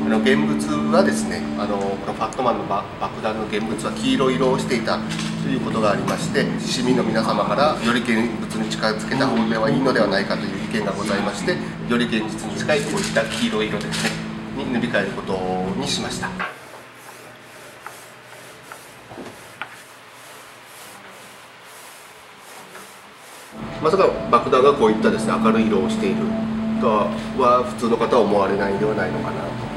現物はですね、このファットマンの爆弾の現物は黄色色をしていたということがありまして、市民の皆様からより現物に近づけた方ではいいのではないかという意見がございまして、より現実に近いこういった黄色色ですねに塗り替えることにしました。まさか爆弾がこういったですね、明るい色をしているとは普通の方は思われないのではないのかなと。